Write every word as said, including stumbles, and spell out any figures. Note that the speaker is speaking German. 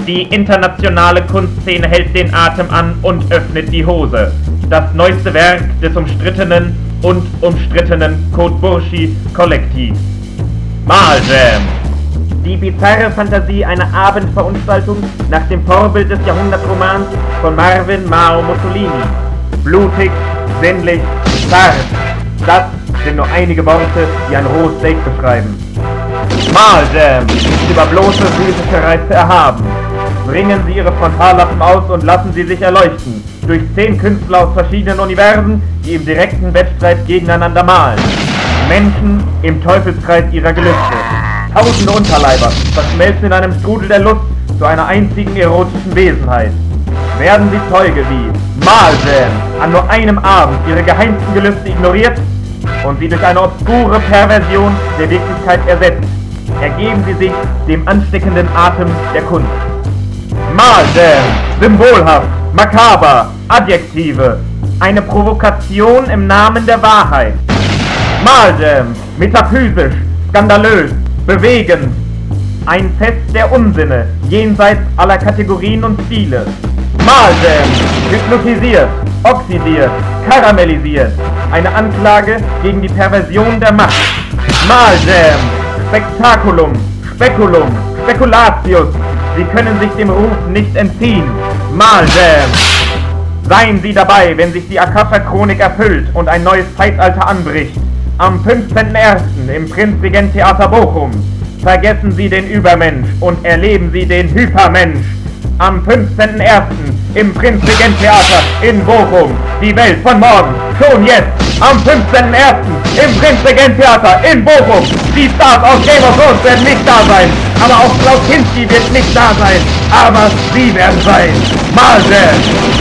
Die internationale Kunstszene hält den Atem an und öffnet die Hose. Das neueste Werk des umstrittenen und umstrittenen Codeburschi-Kollektivs. Maljam. Die bizarre Fantasie einer Abendveranstaltung nach dem Vorbild des Jahrhundertromans von Marvin Mao Mussolini. Blutig, sinnlich, zart. Das sind nur einige Worte, die ein rohes Steak beschreiben. Maljam ist über bloße physische Reize erhaben. Bringen Sie Ihre Frontallappen aus und lassen Sie sich erleuchten durch zehn Künstler aus verschiedenen Universen, die im direkten Wettstreit gegeneinander malen. Menschen im Teufelskreis ihrer Gelüste. Tausende Unterleiber verschmelzen in einem Strudel der Lust zu einer einzigen erotischen Wesenheit. Werden Sie Zeuge, wie Maljam an nur einem Abend ihre geheimsten Gelüste ignoriert und sie durch eine obskure Perversion der Wirklichkeit ersetzt. Ergeben Sie sich dem ansteckenden Atem der Kunst. Maljam, symbolhaft, makaber, Adjektive, eine Provokation im Namen der Wahrheit. Maljam, metaphysisch, skandalös, bewegend, ein Fest der Unsinne, jenseits aller Kategorien und Stile. Maljam, hypnotisiert, oxidiert, karamellisiert, eine Anklage gegen die Perversion der Macht. Maljam, Spektakulum, Spekulum, Spekulatius, Sie können sich dem Ruf nicht entziehen. Maljam. Seien Sie dabei, wenn sich die Akasha-Chronik erfüllt und ein neues Zeitalter anbricht. Am fünfzehnten ersten im Prinz-Regent-Theater Bochum. Vergessen Sie den Übermensch und erleben Sie den Hypermensch. Am fünfzehnten ersten im Prinz-Regent-Theater in Bochum. Die Welt von morgen, schon jetzt. Am fünfzehnten ersten im Prinz-Regent-Theater in Bochum. Die Stars aus Game of Thrones werden nicht da sein. Aber auch Klaus Kinski wird nicht da sein. Aber Sie werden sein. Maljam.